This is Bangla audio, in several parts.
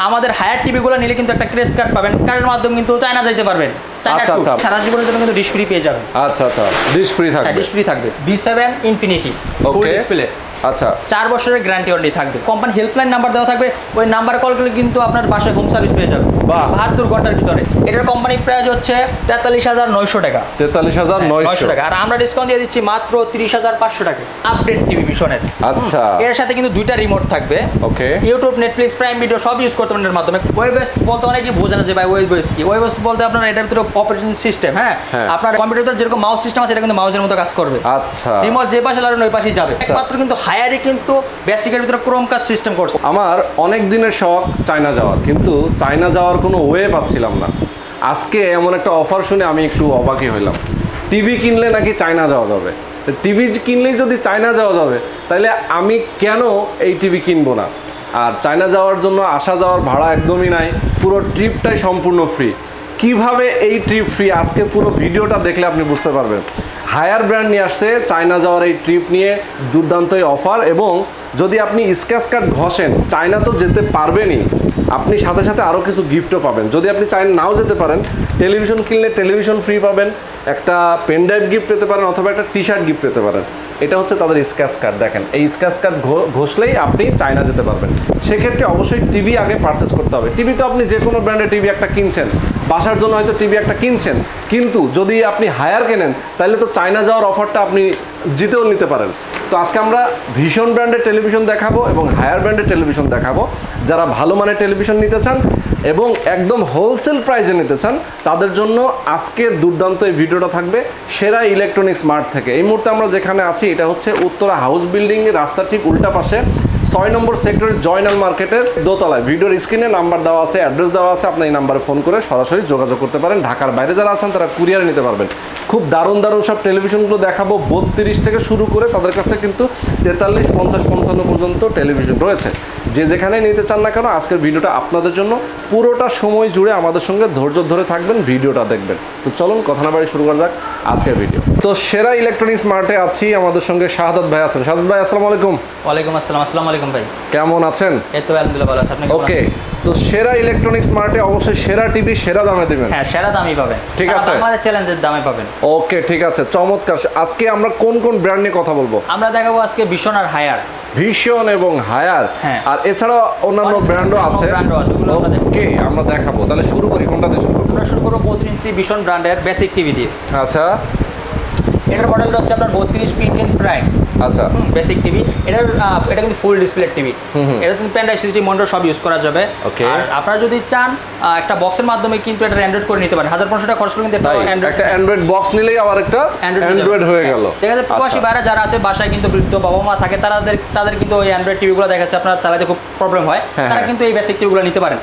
আমাদের হায়ার টিভিগুলো নিলে কিন্তু একটা ক্রেস কার্ড পাবেন, কার্ডের মাধ্যমে কিন্তু চায়না যাইতে পারবেন। সারা জীবনের জন্য কিন্তু ডিশ ফ্রি পেয়ে যাবেন। আচ্ছা, ডিশ ফ্রি থাকবে। ডিশ ফ্রি থাকবে। B7 infinity full display. আচ্ছা, 4 বছরের গ্যারান্টি ওয়ারেন্টি থাকবে। কোম্পানি হেল্পলাইন নাম্বার দেওয়া থাকবে, ওই নাম্বার কল করলে কিন্তু আপনার বাসায় হোম সার্ভিস পেয়ে যাবে 72 ঘন্টার ভিতরে। এটার কোম্পানি প্রাইস হচ্ছে 43,900 টাকা। 43,900 টাকা। আর আমরা ডিসকাউন্ট দিয়ে দিচ্ছি মাত্র 30,500 টাকা। আপডেট টিভি ভিশনের। আচ্ছা, এর সাথে কিন্তু দুইটা রিমোট থাকবে। Okay, YouTube, Netflix, prime video সব ইউজ করতে পারেন এর মাধ্যমে। ওয়েবএস বলতে অনেকেই বোঝে না যে ভাই ওয়েবএস কি। ওয়েবএস বলতে আপনার এটার ভিতরে অপারেটিং সিস্টেম। হ্যাঁ, আপনার কম্পিউটারে যেরকম মাউস সিস্টেম আছে, এটা কিন্তু মাউসের মতো কাজ করবে। আচ্ছা, রিমোট যে পাশে লাগানো ওই পাশেই যাবে। একমাত্র কিন্তু হায়ারে কিন্তু বেসিকের ভিতরে ক্রোমকাস্ট সিস্টেম করছে। আমার অনেক দিনের শখ চায়না যাওয়ার, কিন্তু চায়না যাওয়ার কোনো ওয়ে পাচ্ছিলাম না। আজকে এমন একটা অফার শুনে আমি একটু অবাকই হইলাম। টিভি কিনলে নাকি চায়না যাওয়া যাবে। টিভি কিনলেই যদি চায়না যাওয়া যাবে, তাহলে আমি কেন এই টিভি কিনবো না? আর চায়না যাওয়ার জন্য আসা যাওয়ার ভাড়া একদমই নাই, পুরো ট্রিপটাই সম্পূর্ণ ফ্রি। কিভাবে এই ট্রিপ ফ্রি, আজকে পুরো ভিডিওটা দেখলে আপনি বুঝতে পারবেন। হায়ার ব্র্যান্ড নিয়ে আসছে চায়না যাওয়ার এই ট্রিপ নিয়ে দুর্দান্ত অফার, এবং যদি আপনি স্ক্র্যাচ কার্ড ঘষেন চায়না তো যেতে পারবেনই, আপনি সাথে সাথে আরও কিছু গিফটও পাবেন। যদি আপনি চায়না নাও যেতে পারেন, টেলিভিশন কিনলে টেলিভিশন ফ্রি পাবেন, একটা পেন ড্রাইভ গিফট পেতে পারেন, অথবা একটা টি শার্ট গিফট পেতে পারেন। এটা হচ্ছে তাদের স্ক্র্যাচ কার্ড। দেখেন, এই স্ক্র্যাচ কার্ড ঘষলেই আপনি চায়না যেতে পারবেন। সেক্ষেত্রে অবশ্যই টিভি আগে পারচেস করতে হবে। টিভি তো আপনি যে কোনো ব্র্যান্ডের টিভি একটা কিনছেন, বাসার জন্য হয়তো টিভি একটা কিনছেন, কিন্তু যদি আপনি হায়ার কেনেন তাহলে তো চায়না যাওয়ার অফারটা আপনি জিতেও নিতে পারেন। তো আজকে আমরা ভীষণ ব্র্যান্ডের টেলিভিশন দেখাবো এবং হায়ার ব্র্যান্ডের টেলিভিশন দেখাবো। যারা ভালো মানের টেলিভিশন নিতে চান এবং একদম হোলসেল প্রাইসে নিতে চান, তাদের জন্য আজকের দুর্দান্ত এই ভিডিওটা থাকবে সেরা ইলেকট্রনিক্স মার্ট থেকে। এই মুহূর্তে আমরা যেখানে আছি, এটা হচ্ছে উত্তরা হাউস বিল্ডিং এর রাস্তা ঠিক উল্টা পাশে 6 নম্বর সেক্টরের জয়নাল মার্কেটের দোতলায়। ভিডিওর স্ক্রিনে নাম্বার দেওয়া আছে, অ্যাড্রেস দেওয়া আছে, আপনি এই নাম্বারে ফোন করে সরাসরি যোগাযোগ করতে পারেন। ঢাকার বাইরে যারা আছেন তারা কুরিয়ারে নিতে পারবেন। খুব দারুণ দারুণ সব টেলিভিশনগুলো দেখাবো। 32 থেকে শুরু করে তাদের কাছে কিন্তু 43, 50, 55 পর্যন্ত টেলিভিশন রয়েছে। যে যেখানে নিতে চান না কেন, আজকের ভিডিওটা আপনাদের জন্য। পুরোটা সময় জুড়ে আমাদের সঙ্গে ধৈর্য ধরে থাকবেন, ভিডিওটা দেখবেন। তো চলুন কথা না বাড়ি শুরু করা যাক আজকের ভিডিও। তো সেরা ইলেকট্রনিক্স মার্টে আছি, আমাদের সঙ্গে শাহাদাত ভাই আছেন। শাহাদাত ভাই, আসসালামু আলাইকুম। ওয়ালাইকুম আসসালাম। আসসালামু আলাইকুম ভাই, কেমন আছেন? এই তো আলহামদুলিল্লাহ ভালো আছি। আপনি কেমন আছেন? ওকে, তো সেরা ইলেকট্রনিক্স মার্টে অবশ্যই সেরা টিভি সেরা দামে দিবেন। হ্যাঁ, সেরা দামই পাবেন। ঠিক আছে, আমাদের চ্যালেঞ্জের দামে পাবেন। ওকে, ঠিক আছে, চমৎকার। আজকে আমরা কোন কোন ব্র্যান্ড নিয়ে কথা বলবো? আমরা দেখাবো আজকে ভীষণ আর হায়ার। ভীষণ এবং হায়ার, আর এছাড়া অন্যান্য ব্র্যান্ডও আছে। ওকে, আমরা দেখাবো। তাহলে শুরু করি, কোনটা দিয়ে শুরু করব? আমরা শুরু করব 32 ইঞ্চি ভীষণ ব্র্যান্ডের বেসিক টিভি দিয়ে। আচ্ছা, এটার মডেলটা হচ্ছে আপনার 32P10 প্রাইম। আচ্ছা, বেসিক টিভি। এটা কিন্তু ফুল ডিসপ্লে টিভি। এটা কিন্তু পেন ড্রাইভ, সিসডি, মনিটর সব ইউজ করা যাবে। আর আপনারা যদি চান একটা বক্সের মাধ্যমে কিন্তু এটা অ্যান্ড্রয়েড করে নিতে পারেন। 1500 টাকা খরচ করে কিন্তু একটা অ্যান্ড্রয়েড বক্স নিলেই আবার একটা অ্যান্ড্রয়েড হয়ে গেল। ঠিক আছে, প্রবাসী বাইরে যারা আছে, বাসায় কিন্তু বৃদ্ধ বাবা মা থাকে, তাদের কিন্তু ওই অ্যান্ড্রয়েড টিভিগুলো দেখাচ্ছে আপনার চালাতে খুব প্রবলেম হয়, তারা কিন্তু এই বেসিক টিভিগুলো নিতে পারেন।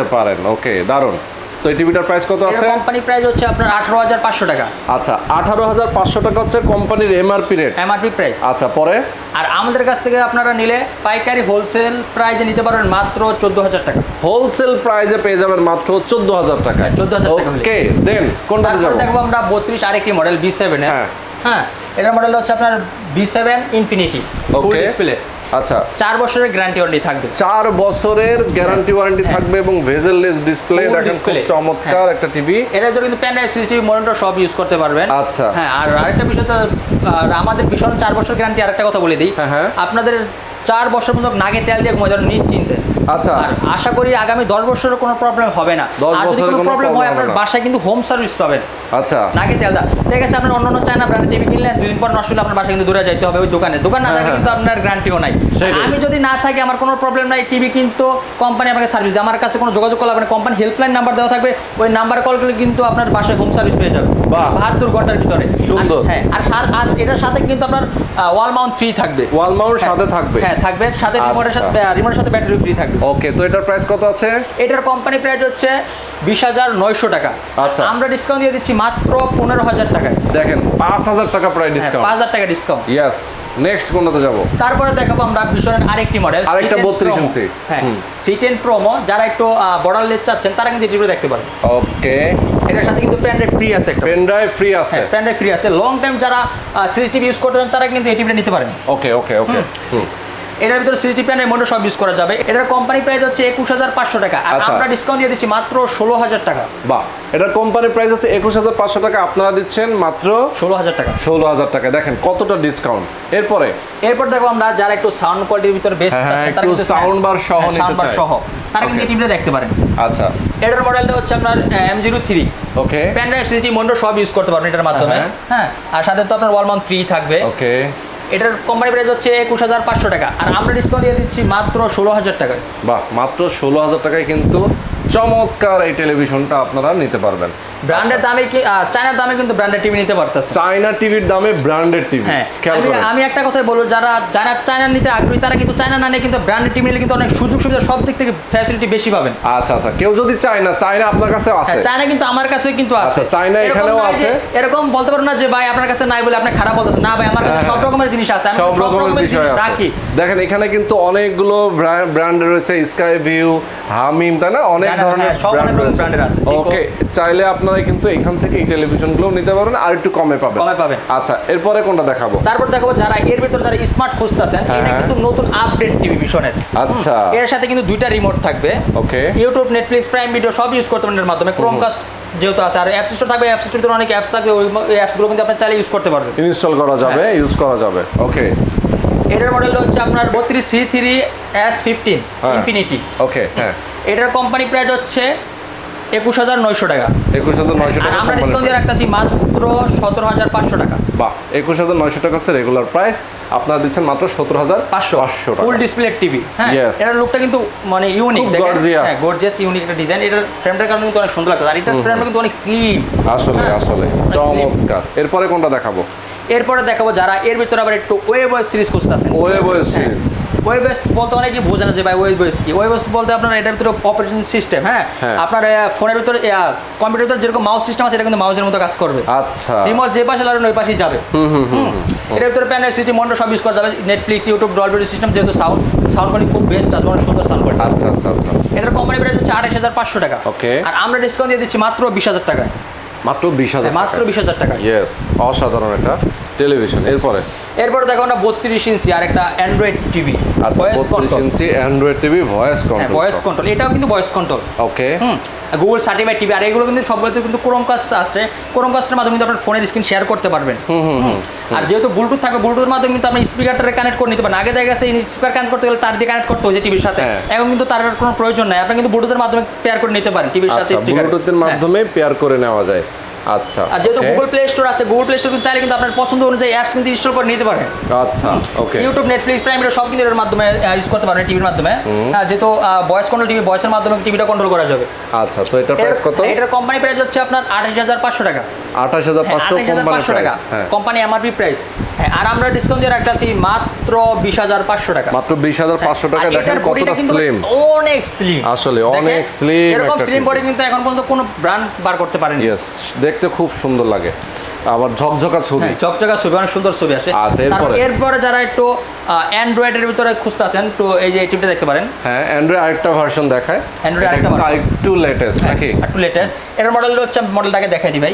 ওকে, দারুণ। তো এই টিভিটার প্রাইস কত আছে? কোম্পানি প্রাইস হচ্ছে আপনার 18,500 টাকা। আচ্ছা, 18,500 টাকা হচ্ছে কোম্পানির এমআরপি রেট, এমআরপি প্রাইস। আচ্ছা, পরে আর আমাদের কাছ থেকে আপনারা নিলে পাইকারি হোলসেল প্রাইসে নিতে পারবেন মাত্র 14,000 টাকা। হোলসেল প্রাইসে পেয়ে যাবেন মাত্র 14,000 টাকা। 14,000 টাকা। ওকে, দেন কোনটা যাব? দেখবো আমরা 32 আরেকটি মডেল B7 এর। হ্যাঁ, এটার মডেল হচ্ছে আপনার B7 ইনফিনিটি ফুল ডিসপ্লে। আচ্ছা, 4 বছরের গ্যারান্টি ওয়ারেন্টি থাকবে। 4 বছরের গ্যারান্টি ওয়ারেন্টি থাকবে এবং ভেজেললেস ডিসপ্লে। দেখেন খুব চমৎকার একটা টিভি। এটা কিন্তু পেন ড্রাইভ, সিসডি, মনিটর সব ইউজ করতে পারবেন। আচ্ছা, হ্যাঁ, আর আরেকটা বিষয় তো আমাদের ভীষণ 4 বছর গ্যারান্টি। আরেকটা কথা বলে দিই, আপনাদের 4 বছর পর্যন্ত নাগে তেল দিয়ে ঘুমাই যাবেন নিশ্চিন্তে। আচ্ছা, আর আশা করি আগামী 10 বছরের কোনো প্রবলেম হবে না। আর যদি কোনো প্রবলেম হয়, আপনার বাসায় কিন্তু হোম সার্ভিস পাবেন। আচ্ছা, নাগে তেল দা ঠিক আছে। আপনার অন্য চায়না ব্র্যান্ডের টিভি কিনলেন, 2 দিন পর নষ্ট হলে আপনার বাসায় কিন্তু দূরে যাইতে হবে ওই দোকানে। দোকান না থাকলে কিন্তু আপনার গ্যারান্টিও নাই। আমি যদি না থাকি, আমার কোনো প্রবলেম নাই, টিভি কিন্তু কোম্পানি আপনাকে সার্ভিস দেয়। আমার কাছে কোনো যোগাযোগ করলে আপনার কোম্পানি হেল্পলাইন নাম্বার দেওয়া থাকবে, ওই নাম্বার কল করলে কিন্তু আপনার বাসায় হোম সার্ভিস পেয়ে যাবে 72 ঘন্টার ভিতরে। সুন্দর। হ্যাঁ, আর এটার সাথে কিন্তু আপনার ওয়াল মাউন্ট ফ্রি থাকবে। ওয়াল মাউন্ট সাথে থাকবে? হ্যাঁ, থাকবে। সাথে রিমোটের সাথে ব্যাটারি ফ্রি থাকবে। ওকে, তো এটার প্রাইস কত আছে? এটার কোম্পানি প্রাইস হচ্ছে 20,900 টাকা। আচ্ছা, আমরা ডিসকাউন্ট দিয়ে দিচ্ছি মাত্র 15,000 টাকায়। দেখেন, 5,000 টাকা প্রাইস ডিসকাউন্ট। 5,000 টাকা ডিসকাউন্ট। ইয়েস, নেক্সট কোনটাতে যাব? তারপরে দেখাবো আমরা ভীষণের আরেকটি মডেল, আরেকটা 32 ইঞ্চি। হ্যাঁ, C10 প্রোমো। যারা একটু বর্ডারলেস চাচ্ছেন তারা কিন্তু এটিতে দেখতে পারেন। ওকে, এটার সাথে কিন্তু পেন ড্রাইভ ফ্রি আছে। পেন ড্রাইভ ফ্রি আছে। পেন ড্রাইভ ফ্রি আছে। লং টাইম যারা সিসিটিভি ইউজ করতে চান তারা কিন্তু এটিতে নিতে পারেন। ওকে ওকে ওকে। এটার ভিতরে সিসিটি প্যানেল মোটর সব ইউজ করা যাবে। এটার কোম্পানি প্রাইস হচ্ছে 21500 টাকা, আর আমরা ডিসকাউন্ট দিয়ে দিচ্ছি মাত্র 16000 টাকা। বাহ, এটার কোম্পানি প্রাইস হচ্ছে 21500 টাকা, আপনারা দিচ্ছেন মাত্র 16000 টাকা। 16000 টাকা, দেখেন কতটা ডিসকাউন্ট। এরপর দেখো আমরা যারা একটু সাউন্ড কোয়ালিটির ভিতরে বেস্ট চাচ্ছেন, তারা কিন্তু সাউন্ড বার সহ নিতে চায়, তারা কিন্তু এই টিভিটা দেখতে পারেন। আচ্ছা, এটার মডেলটা হচ্ছে আপনার M03। Okay, pen drive CCT motor সব ইউজ করতে পারবেন এটার মাধ্যমে। হ্যাঁ, আর সাথে তো আপনার ওয়াল মাউন্ট ফ্রি থাকবে। ওকে, এটার কোম্পানি প্রাইস হচ্ছে 21500 টাকা, আর আমরা ডিসকাউন্ট দিয়ে দিচ্ছি মাত্র 16000 টাকায়। বাহ, মাত্র 16000 টাকায় কিন্তু চমৎকার এই টেলিভিশনটা আপনারা নিতে পারবেন। ব্র্যান্ডের দামে কি চায়নার দামে কিন্তু ব্র্যান্ডেড টিভি নিতে পারতেছে। চায়না টিভির দামে ব্র্যান্ডেড টিভি। হ্যাঁ, আমি একটা কথাই বলবো, যারা চায়না নিতে আগ্রহী তারা কিন্তু চায়না না নিয়ে কিন্তু ব্র্যান্ডেড টিভি নিলে কিন্তু অনেক সুযোগ সুবিধা সব দিক থেকে ফ্যাসিলিটি বেশি পাবেন। আচ্ছা আচ্ছা, কেউ যদি চায়না আপনার কাছে আছে? চায়না কিন্তু আমার কাছেও কিন্তু আছে। আচ্ছা, চায়না এখানেও আছে। এরকম বলতে পারো না যে ভাই আপনার কাছে নাই বলে আপনি খারাপ বলতেছেন। না ভাই, আমার কাছে সব রকমের জিনিস আছে, আমি সব রকমের বিষয় রাখি। দেখেন এখানে কিন্তু অনেকগুলো ব্র্যান্ড রয়েছে, স্কাই ভিউ, হামিম, তাই না, অনেক ধরনের ব্র্যান্ড আছে। ওকে, চাইলে আপনারা কিন্তু এখান থেকে এই টেলিভিশনগুলো নিতে পারেন, আর একটু কমে পাবেন। আচ্ছা, এরপরে কোনটা দেখাবো? তারপর দেখাবো যারা এর ভিতরে যারা স্মার্ট খুঁজতেছেন, এটা কিন্তু নতুন আপডেট টেলিভিশনের। আচ্ছা, এর সাথে কিন্তু দুইটা রিমোট থাকবে। Okay, YouTube, Netflix, prime video সব ইউজ করতে পারেন এর মাধ্যমে। ক্রোমকাস্ট যেহেতু আছে, আর অ্যাপ স্টোর থাকবে, অ্যাপ স্টোরে অনেক অ্যাপস থাকবে, ওই অ্যাপসগুলো কিন্তু আপনি চাইলে ইউজ করতে পারবেন, ইনস্টল করা যাবে, ইউজ করা যাবে। ওকে, এটার মডেল হচ্ছে আপনার 32C3S15 ইনফিনিটি। ওকে, হ্যাঁ, এটার কোম্পানি প্রাইস হচ্ছে 21900 টাকা। 21900 টাকা আমরা ডিসকাউন্ট দিয়ে রাখতেছি মাত্র 17500 টাকা। বাহ, 21900 টাকা হচ্ছে রেগুলার প্রাইস, আপনারা দিচ্ছেন মাত্র 17500 টাকা। Full display TV. হ্যাঁ, এটার লুকটা কিন্তু মানে ইউনিক, দেখেন, হ্যাঁ, গর্জিয়াস, ইউনিক একটা ডিজাইন। এটার ফ্রেমটার কারণে কিন্তু অনেক সুন্দর লাগছে, আর এটার ফ্রেমটা কিন্তু অনেক স্লিম, আসলে চমৎকার। এরপরে কোনটা দেখাবো? এরপরে দেখাবো যারা এর ভিতরে আবার একটু ওয়েব ওএস সিরিজ খুঁজতেছেন। Web OS series, web OS বলতে অনেকেই বোঝে না যে ভাই ওয়েব ওএস কি। ওয়েব ওএস বলতে আপনার এটার ভিতরে অপারেটিং সিস্টেম। হ্যাঁ, আপনার ফোনের ভিতরে কম্পিউটারের ভিতরে যেরকম মাউস সিস্টেম আছে, এটা কিন্তু মাউসের মতো কাজ করবে। আচ্ছা, রিমোট যে পাশে লাগানো ওই পাশেই যাবে। এটার ভিতরে প্যানেল সিস্টেম মোটর সব ইউজ করা যাবে। নেটফ্লিক্স, ইউটিউব, ডলবি সিস্টেম, যেহেতু সাউন্ড কোয়ালিটি খুব বেস্ট আছে, অনেক সুন্দর সাউন্ড কোয়ালিটি। আচ্ছা আচ্ছা আচ্ছা, এটার কোম্পানি প্রাইস হচ্ছে 28500 টাকা। ওকে, আর আমরা ডিসকাউন্ট দিয়ে দিচ্ছি মাত্র 20000 টাকায়। মাত্র 20000, মাত্র 20000 টাকা। ইয়েস, অসাধারণ একটা টেলিভিশন। এরপরে দেখো না 32 ইঞ্চি আর একটা অ্যান্ড্রয়েড টিভি। আচ্ছা, 32 ইঞ্চি অ্যান্ড্রয়েড টিভি, ভয়েস কন্ট্রোল। এটাও কিন্তু voice control. Okay, Google certified TV. আর এগুলো কিন্তু সবগুলোতে কিন্তু ক্রোমকাস্ট আছে। ক্রোমকাস্টের মাধ্যমে কিন্তু আপনার ফোনের স্ক্রিন শেয়ার করতে পারবেন। আর যেহেতু ব্লুটুথ থাকে, ব্লুটুথের মাধ্যমে কিন্তু আপনি স্পিকারটা কানেক্ট করে নিতে পারেন। আগে দেখা গেছে স্পিকার কানেক্ট করতে গেলে তার দিয়ে কানেক্ট করতে হয়েছে টিভির সাথে, এখন কিন্তু তার কোনো প্রয়োজন নাই। আপনি কিন্তু ব্লুটুথের মাধ্যমে পেয়ার করে নিতে পারেন টিভির সাথে স্পিকার। ব্লুটুথের মাধ্যমে পেয়ার করে নেওয়া যায়। আচ্ছা, আর যেহেতু গুগল প্লে স্টোর আছে, গুগল প্লে স্টোর কিন্তু চাইলে কিন্তু আপনার পছন্দ অনুযায়ী অ্যাপস কিন্তু ইনস্টল করে নিতে পারেন। আচ্ছা, okay, YouTube, Netflix, prime video সব কিন্তু এর মাধ্যমে ইউজ করতে পারবেন, টিভির মাধ্যমে। যেহেতু ভয়েস কন্ট্রোল টিভি, ভয়েসের মাধ্যমে টিভিটা কন্ট্রোল করা যাবে। আচ্ছা, তো এটার প্রাইস কত? এটার কোম্পানি প্রাইস হচ্ছে আপনার 28500 টাকা। 28500 টাকা কোম্পানি এমআরপি প্রাইস। হ্যাঁ, আর আমরা ডিসকাউন্ট দিয়ে রাখতেছি মাত্র 20500 টাকা। মাত্র 20500 টাকা। দেখেন কতটা স্লিম, অনেক স্লিম, আসলে অনেক স্লিম। এরকম স্লিম বডি কিন্তু এখন পর্যন্ত কোনো ব্র্যান্ড বার করতে পারেনি। ইয়েস, দেখতে খুব সুন্দর লাগে, আবার ঝকঝকা ছবি, অনেক সুন্দর ছবি আসে। আচ্ছা, এরপরে যারা একটু অ্যান্ড্রয়েডের ভিতরে খুঁজতেছেন, তো এই যে টিভিটা দেখতে পারেন। হ্যাঁ, অ্যান্ড্রয়েড আরেকটা ভার্সন দেখায়, একটু লেটেস্ট নাকি? একটু লেটেস্ট। এর মডেল হচ্ছে, মডেলটাকে দেখাই দিই ভাই,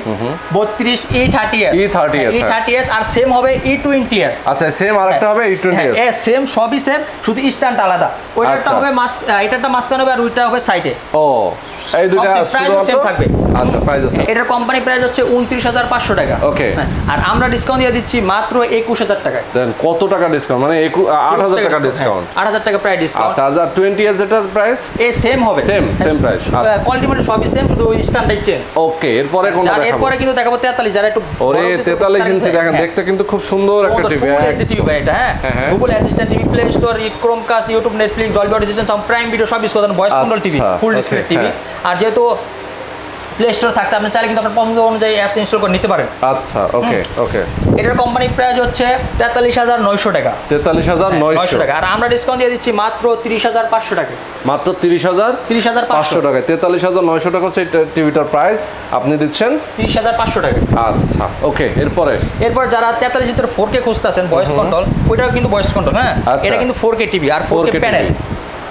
32E30s আর সেম হবে E20s। আচ্ছা, সেম আরেকটা হবে E20s। সেম, সবই সেম, শুধু স্ট্যান্ড আলাদা। ওইটারটা হবে এটারটা মাঝখানে হবে, আর ওইটা হবে সাইডে। ও, এই দুটো প্রাইস সেম থাকবে। আচ্ছা, প্রাইস আছে। এটার কোম্পানি প্রাইস হচ্ছে 29500 টাকা। ওকে, আর আমরা ডিসকাউন্ট দিয়ে দিচ্ছি মাত্র 21000 টাকায়। দেন কত টাকা ডিসকাউন্ট? মানে 8000 টাকা ডিসকাউন্ট। 8000 টাকা প্রাইস ডিসকাউন্ট। আচ্ছা, আর 20s এর প্রাইস সেম হবে, সেম প্রাইস। আচ্ছা, কোয়ালিটি মানে সবই সেম, শুধু ওই স্ট্যান্ডার্ড চেঞ্জ। ওকে, এরপরে কোনটা দেখাবো? এরপরে কিন্তু দেখাবো 43, যারা একটু ওরে 43 ইঞ্চি দেখেন, দেখতে কিন্তু খুব সুন্দর একটা টিভি। টিভি ভাই এটা। হ্যাঁ, Google assistant TV, play store, Chromecast, YouTube, Netflix, Dolby audio, prime video সব ইউজ করতে, voice control TV, full display TV. আর যেহেতু প্লে স্টোর থাকছে, আপনি চাইলে কিন্তু আপনার পছন্দ অনুযায়ী অ্যাপস ইনস্টল করে নিতে পারেন। আচ্ছা, ওকে, ওকে। এটার কোম্পানি প্রাইস হচ্ছে 43900 টাকা। 43900 টাকা। আর আমরা ডিসকাউন্ট দিয়ে দিচ্ছি মাত্র 30500 টাকা। মাত্র 30500 টাকা। 43900 টাকা হচ্ছে টিভিটার প্রাইস, আপনি দিচ্ছেন 30500 টাকা। আচ্ছা, ওকে। এরপর যারা 43 ভিতরে 4K খুঁজতেছেন ভয়েস কন্ট্রোল, ওইটাও কিন্তু ভয়েস কন্ট্রোল। হ্যাঁ, এটা কিন্তু 4K টিভি আর 4K প্যানেল।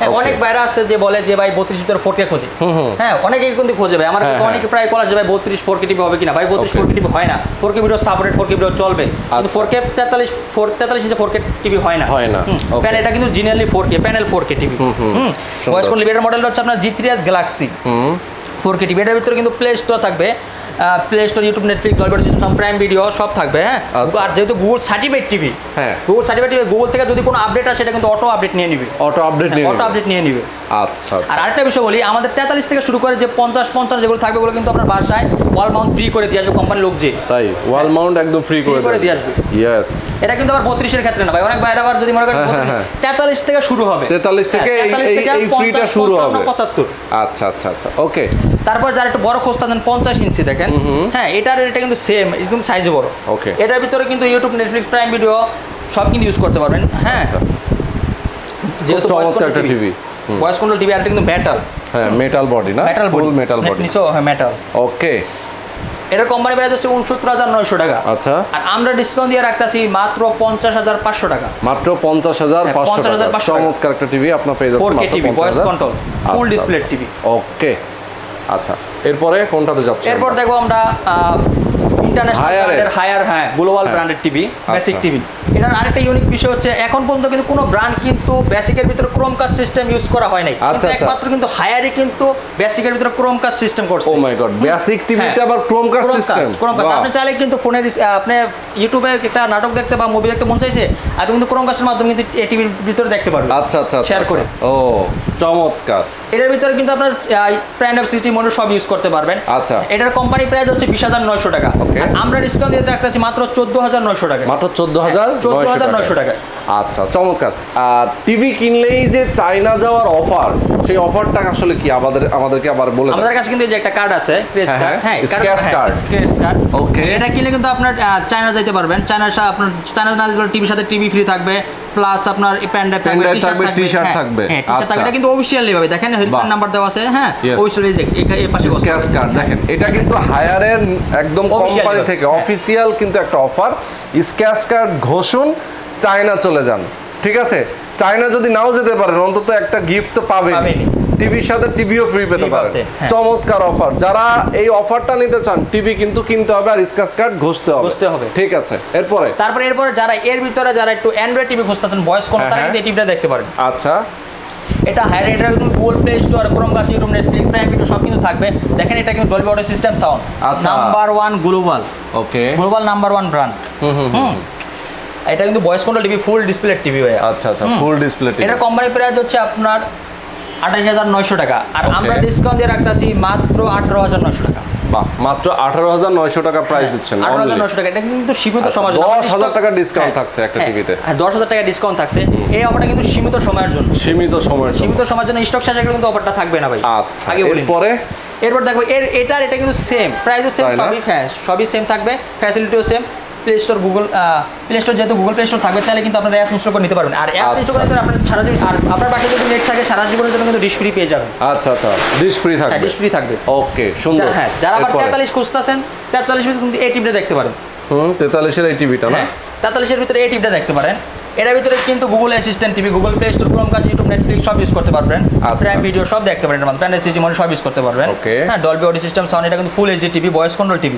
অনেক বাইরে আছে যে বলে যে ভাই 32 ভিতরে 4K খোঁজে। হ্যাঁ অনেকেই কিন্তু খোঁজে ভাই, আমার কাছে অনেকে প্রায় কল আসে ভাই 32 4K টিভি হবে কিনা। ভাই 32 4K টিভি হয় না, 4K video supported, 4K video চলবে, কিন্তু 4K 43 ইঞ্চি 4K টিভি হয় না। প্যানেল এটা কিন্তু generally 4K panel 4K TV. Voice control এর মডেল হচ্ছে আপনার G3s গ্যালাক্সি 4K টিভি। এটার ভিতরে কিন্তু প্লে স্টোর থাকবে, play store, YouTube, Netflix, Dolby audio, prime video সব থাকবে। হ্যাঁ আর যেহেতু Google certified TV, Google certified TV, Google থেকে যদি কোনো আপডেট আসে সেটা কিন্তু অটো আপডেট নিয়ে নিবে, অটো আপডেট নিয়ে নিবে। আচ্ছা। আর আরেকটা বিষয় বলি, আমাদের 43 থেকে শুরু করে যে 50 55 যেগুলো থাকবে ওগুলো কিন্তু আপনার বাসায় ওয়াল মাউন্ট ফ্রি করে দিয়ে আসবে কোম্পানির লোক, যে তাই ওয়াল মাউন্ট একদম ফ্রি করে দিয়ে আসবে। ইয়েস, এটা কিন্তু আবার 32 এর ক্ষেত্রে না ভাই, অনেক বাইরে আবার যদি মনে করেন 43 থেকে শুরু হবে, 43 থেকে এই ফ্রিটা শুরু হবে 75। আচ্ছা আচ্ছা আচ্ছা, ওকে। তারপর যারা একটু বড় খোঁজতে দেন 50 ইঞ্চি দেখেন, হ্যাঁ এটা কিন্তু সেম, এটা কিন্তু সাইজে বড়। ওকে, এটার ভিতরে কিন্তু ইউটিউব, নেটফ্লিক্স, প্রাইম ভিডিও সব কিন্তু ইউজ করতে পারবেন। হ্যাঁ যেহেতু চমৎকার একটা টিভি, ভয়েস কন্ট্রোল টিভি, আর এটা কিন্তু মেটাল, হ্যাঁ মেটাল বডি না, ফুল মেটাল বডি নিসো, হ্যাঁ মেটাল। ওকে, এটার কোম্পানি প্রাইস হচ্ছে 69900 টাকা। আচ্ছা, আর আমরা ডিসকাউন্ট দিয়ে রাখতেছি মাত্র 50500 টাকা, মাত্র 50500 টাকা। চমৎকার একটা টিভি আপনার পেয়ে যাচ্ছেন, 4K TV, voice control, full display TV. Okay, আচ্ছা এরপরে কোনটাতে যাচ্ছে? এরপর দেখো আমরা ইন্টারন্যাশনাল হায়ার, হ্যাঁ global branded TV, basic TV. এটার আরেকটা ইউনিক বিষয় হচ্ছে এখন পর্যন্ত কিন্তু কোনো ব্র্যান্ড কিন্তু বেসিকের ভিতরে ক্রোমকাস্ট সিস্টেম ইউজ করা হয় নাই, কিন্তু একমাত্র কিন্তু হায়ারে কিন্তু বেসিকের ভিতরে ক্রোমকাস্ট সিস্টেম করছে। ও মাই গড, বেসিক টিভিতে আবার ক্রোমকাস্ট সিস্টেম। আপনি চাইলে কিন্তু ফোনের আপনি ইউটিউবে একটা নাটক দেখতে বা মুভি দেখতে মন চাইছে, আপনি কিন্তু ক্রোমকাস্টের মাধ্যমে কিন্তু এই টিভির ভিতরে দেখতে পারবেন। আচ্ছা আচ্ছা, শেয়ার করে। ও চমৎকার। এটার ভিতরে কিন্তু আপনার প্রাইম সিস্টেম মোটর সব ইউজ করতে পারবেন। আচ্ছা, এটার কোম্পানি প্রাইস হচ্ছে 20900 টাকা, আর আমরা ডিসকাউন্ট দিয়ে রাখতেছি মাত্র 14900 টাকা, মাত্র 14900 টাকা। আচ্ছা চমৎকার। আর টিভি কিনলেই যে চায়না যাওয়ার অফার, সেই অফারটা আসলে কি আমাদেরকে আবার বলে দেন। আমাদের কাছে কিন্তু এই যে একটা কার্ড আছে, ক্রেস কার্ড, হ্যাঁ ক্রেস কার্ড। ওকে, এটা কিনলে কিন্তু আপনার চায়না যাইতে পারবেন। চায়না না দিলে টিভির সাথে টিভি ফ্রি থাকবে, প্লাস আপনার পেন ড্রাইভ থাকবে, টি-শার্ট থাকবে। আচ্ছা, এটা কিন্তু অফিশিয়ালি ভাবে দেখেন, হেল্পলাইন নাম্বার দেওয়া আছে। হ্যাঁ অফিশিয়ালি এই পাশে ক্রেস কার্ড দেখেন, এটা কিন্তু হায়ারের একদম কোম্পানি থেকে অফিশিয়াল কিন্তু একটা অফার। স্ক্র্যাচ কার্ড ঘোষণ, চায়না চলে যান, ঠিক আছে? চায়না যদি নাও যেতে পারেন, অন্তত একটা গিফট তো পাবেন, টিভির সাথে টিভিও ফ্রি পেতে পারেন। চমৎকার অফার। যারা এই অফারটা নিতে চান, টিভি কিন্তু কিনতে হবে আর স্ক্র্যাচ কার্ড ঘষতে হবে, ঠিক আছে? এরপরে যারা এর ভিতরে যারা একটু অ্যান্ড্রয়েড টিভি খুঁজতেছেন ভয়েস কোন, তারা কিন্তু এই টিভিটা দেখতে পারেন। আচ্ছা, এটা হায়ার, এটা কিন্তু Google play store, Chromecast, YouTube, Netflix, prime video সব কিন্তু থাকবে। দেখেন এটা কিন্তু Dolby audio system sound, number 1 global. Okay, global number 1 brand. এটা কিন্তু voice control TV, full display TV হয়। আচ্ছা আচ্ছা, ফুল ডিসপ্লে টিভি। এটা কোম্পানি প্রাইস হচ্ছে আপনার 28900 টাকা, আর আমরা ডিসকাউন্ট দিয়ে রাখতেছি মাত্র 18900 টাকা। বাহ, মাত্র 18900 টাকা প্রাইস দিচ্ছেন। 18900 টাকা, এটা কিন্তু সীমিত সময়ের জন্য। 10000 টাকা ডিসকাউন্ট থাকছে একটা টিভিতে। হ্যাঁ 10000 টাকা ডিসকাউন্ট থাকছে। এই অফারটা কিন্তু সীমিত সময়ের জন্য, সীমিত সময়ের জন্য। স্টক শেষ হয়ে গেলে কিন্তু অফারটা থাকবে না ভাই। আচ্ছা, আগে বলি। এরপর দেখো এটা কিন্তু সেম প্রাইসও সেম, সবই সেম থাকবে, ফ্যাসিলিটিও same. Play store, Google play store, যেহেতু গুগল প্লে স্টোর থাকবে, চাইলে কিন্তু আপনারা অ্যাপস ইনস্টল করে নিতে পারবেন। আর অ্যাপস ইনস্টল করে আপনার সারা জীবন, আর আপনার বাসায় যদি নেট থাকে সারা জীবনের জন্য কিন্তু ডিশ ফ্রি পেয়ে যাবেন। আচ্ছা আচ্ছা, ডিশ ফ্রি থাকবে, ডিশ ফ্রি থাকবে। ওকে, সুন্দর। হ্যাঁ, যারা আবার 43 খুঁজতেছেন, 43 কিন্তু এই টিভিটা দেখতে পারেন। 43 এর এই টিভিটা না, 43 এর ভিতরে এই টিভিটা দেখতে পারেন। এর ভিতরে কিন্তু Google assistant TV, Google play store, Chromecast, YouTube, Netflix সব ইউজ করতে পারবেন, প্রাইম ভিডিও সব দেখতে পারেন, মানে প্যানেল সিস্টেম সব ইউজ করতে পারবেন। হ্যাঁ, ডলবি অডিও সিস্টেম সাউন্ড, এটা কিন্তু full HD TV, voice control TV.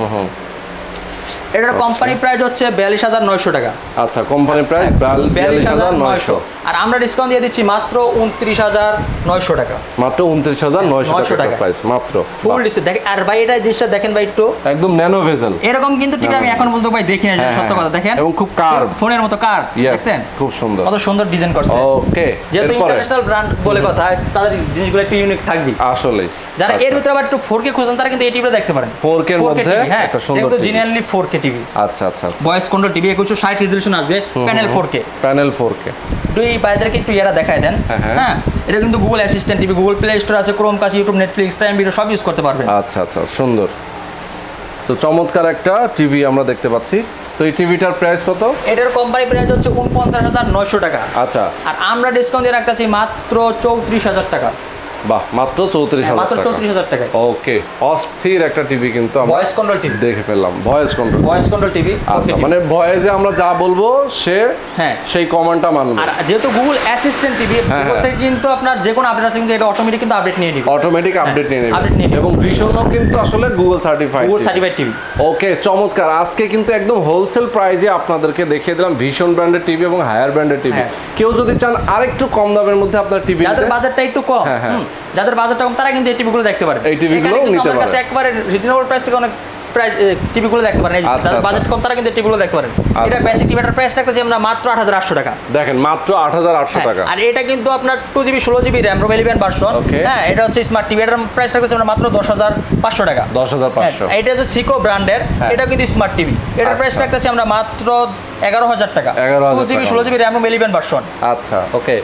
এটার কোম্পানি প্রাইস হচ্ছে 42900 টাকা। আচ্ছা, কোম্পানি প্রাইস 42900, আর আমরা ডিসকাউন্ট দিয়ে দিচ্ছি মাত্র 29900 টাকা, মাত্র 29900 টাকা প্রাইস, মাত্র ফুল ডিসপ্লে। দেখেন, আর ভাই এটা জিনিসটা দেখেন ভাই, একটু একদম ন্যানো ভেজেল, এরকম কিন্তু টিভি আমি এখন পর্যন্ত ভাই দেখি না, সত্য কথা। দেখেন, এবং খুব কার্ভ, ফোনের মতো কার্ভ, দেখছেন খুব সুন্দর, কত সুন্দর ডিজাইন করছে। ওকে, যেহেতু ইন্টারন্যাশনাল ব্র্যান্ড বলে কথা, তাদের জিনিসগুলো একটু ইউনিক থাকবে আসলে। যারা এর ভিতরে আবার একটু 4K খোঁজেন, তারা কিন্তু এই টিভিটা দেখতে পারেন। 4K এর মধ্যে একটা সুন্দর টিভি, জেনুইনলি 4K টিভি। আচ্ছা আচ্ছা, ভয়েস কন্ট্রোল টিভি, 2160 রেজোলিউশন আসবে, প্যানেল 4K, প্যানেল 4K। দুই বাইরেদেরকে একটু এরা দেখায় দেন। হ্যাঁ, এটা কিন্তু Google assistant TV, Google play store আছে, Chromecast, YouTube, Netflix, prime video সব ইউজ করতে পারবেন। আচ্ছা আচ্ছা, সুন্দর। তো চমৎকার একটা টিভি আমরা দেখতে পাচ্ছি। তো এই টিভিটার প্রাইস কত? এটার কোম্পানি প্রাইস হচ্ছে 49900 টাকা। আচ্ছা, আর আমরা ডিসকাউন্ট দিয়ে রাখতেছি মাত্র 34000 টাকা, বাহ, মাত্র 34,000 মাত্র 34,000 টাকায়। ওকে, অস্থির একটা টিভি কিন্তু আমরা ভয়েস কন্ট্রোল টিভি দেখে ফেললাম। Voice control TV. আচ্ছা, মানে ভয়েসে আমরা যা বলবো সে সেই কমান্ডটা মানবে। আর যেহেতু গুগল অ্যাসিস্ট্যান্ট টিভি, থেকে কিন্তু আপনার যে কোনো আপডেট আছে কিন্তু এটা অটোমেটিক কিন্তু আপডেট নিয়ে নেবে, অটোমেটিক আপডেট নিয়ে নেবে এবং ভীষণও কিন্তু আসলে গুগল সার্টিফাইড টিভি। ওকে, চমৎকার। আজকে কিন্তু একদম হোলসেল প্রাইসে আপনাদেরকে দেখিয়ে দিলাম ভীষণ ব্র্যান্ডের টিভি এবং হায়ার ব্র্যান্ডের টিভি। কেউ যদি চান আরেকটু কম দামের মধ্যে আপনার টিভি, যাদের বাজেটটা একটু কম, যাদের বাজেটটা কম তারা কিন্তু এই টিভিগুলো দেখতে পারে। এই টিভিগুলো নিতে পারে একবারে রিজনেবল প্রাইস থেকে অনেক প্রাইস টিভিগুলো দেখতে পারেন। যাদের বাজেট কম তারা কিন্তু টিভিগুলো দেখতে পারেন। এটা বেসিক টিভিটার প্রাইস রাখতেছি আমরা মাত্র 8,800 টাকা। দেখেন, মাত্র 8,800 টাকা। আর এটা কিন্তু আপনার 2GB 16GB RAM ROM 11 version. হ্যাঁ, এটা হচ্ছে স্মার্ট টিভি। এটার প্রাইস রাখতেছি আমরা মাত্র 10,500 টাকা। 10,500। এটা হচ্ছে সিকো ব্র্যান্ডের, এটা কিন্তু স্মার্ট টিভি। এটার প্রাইস রাখতেছি আমরা মাত্র 11,000 টাকা। 2GB 16GB RAM ROM 11 version. আচ্ছা, ওকে।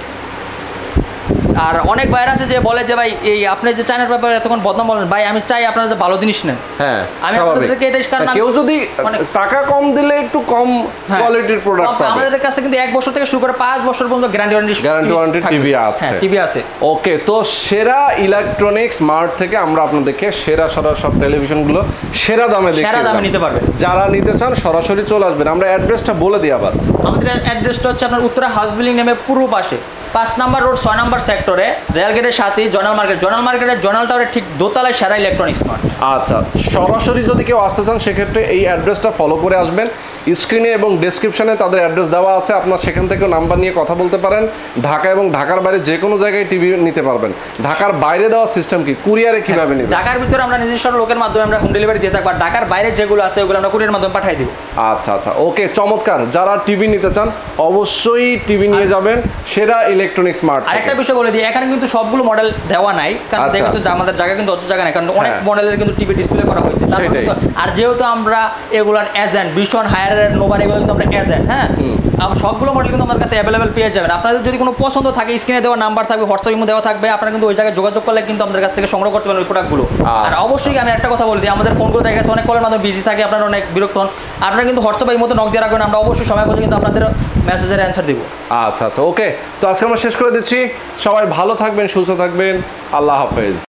আর অনেক বাইরে আছে যে বলে যে ভাই এই আপনি যে চায়নার ব্যাপারে এতক্ষণ বদনাম বলেন, ভাই আমি চাই আপনারা যে ভালো জিনিস নেন। হ্যাঁ, আমি আপনাদেরকে এটা কারণ কেউ যদি টাকা কম দিলে একটু কম কোয়ালিটির প্রোডাক্ট পাবে। আমাদের কাছে কিন্তু 1 বছর থেকে শুরু করে 5 বছর পর্যন্ত গ্যারান্টি ওয়ারেন্টি টিভি আছে। টিভি আছে। ওকে, তো সেরা ইলেকট্রনিক্স মার্ট থেকে আমরা আপনাদেরকে সেরা সব টেলিভিশনগুলো সেরা দামে নিতে পারবেন। যারা নিতে চান সরাসরি চলে আসবেন। আমরা অ্যাড্রেসটা বলে দিই আবার। আমাদের অ্যাড্রেসটা হচ্ছে আপনার উত্তরা হাউস বিল্ডিং নামে পূর্ব পাশে 5 নম্বর রোড 6 নম্বর সেক্টরে, রেল গেটের সাথে জয়নাল মার্কেটের জয়নাল টাওয়ারের ঠিক দোতলায় সেরা ইলেকট্রনিক্স মার্ট। আচ্ছা, সরাসরি যদি কেউ আসতে চান সেক্ষেত্রে এই অ্যাড্রেসটা ফলো করে আসবেন। স্ক্রিনে এবং ডেসক্রিপশনে তাদের অ্যাড্রেস দেওয়া আছে, আপনার সেখান থেকে নাম্বার নিয়ে কথা বলতে পারেন। ঢাকা এবং ঢাকার বাইরে যে কোনো জায়গায় টিভি নিতে পারবেন। ঢাকার বাইরে দেওয়ার সিস্টেম কি, কুরিয়ারে কিভাবে নেবেন? ঢাকার ভিতরে আমরা নিজস্ব লোকের মাধ্যমে আমরা হোম ডেলিভারি দিয়ে থাকবো। ঢাকার বাইরে যেগুলো আছে ওগুলো আমরা কুরিয়ার মাধ্যমে পাঠিয়ে দিব। আচ্ছা আচ্ছা, ওকে, চমৎকার। যারা টিভি নিতে চান অবশ্যই টিভি নিয়ে যাবেন সেরা ইলেকট্রনিক্স মার্ট। আরেকটা বিষয় বলে দিই, এখানে কিন্তু সবগুলো মডেল দেওয়া নাই, কারণ দেখেছো যে আমাদের জায়গা কিন্তু অত জায়গা নাই, কারণ অনেক মডেলের কিন্তু টিভি ডিসপ্লে করা হয়েছে। আর যেহেতু আমরা এগুলার এজেন্ট, ভীষণ হায়ারের নোভার এগুলো কিন্তু আমরা এজেন্ট, হ্যাঁ, সবগুলো মডেল কিন্তু আমার কাছে অ্যাভেলেবেল পেয়ে যাবেন। আপনাদের যদি কোনো পছন্দ থাকে স্ক্রিনে দেওয়া নাম্বার থাকবে, হোয়াটসঅ্যাপে দেওয়া থাকবে, আপনারা কিন্তু ওই জায়গায় যোগাযোগ করলে কিন্তু আমাদের কাছ থেকে সংগ্রহ করতে পারেন ওই প্রোডাক্টগুলো। আর অবশ্যই আমি একটা কথা বলে দিই, আমাদের ফোনগুলো দেখা গেছে অনেক কলের মাধ্যমে বিজি থাকে, আপনারা অনেক বিরক্ত হন, আপনারা কিন্তু হোয়াটসঅ্যাপে এই মতো নক দিয়ে রাখবেন, আমরা অবশ্যই সময় করে কিন্তু আপনাদের মেসেজের অ্যান্সার দিব। আচ্ছা আচ্ছা, ওকে, তো আজকে আমরা শেষ করে দিচ্ছি। সবাই ভালো থাকবেন, সুস্থ থাকবেন। আল্লাহ হাফেজ।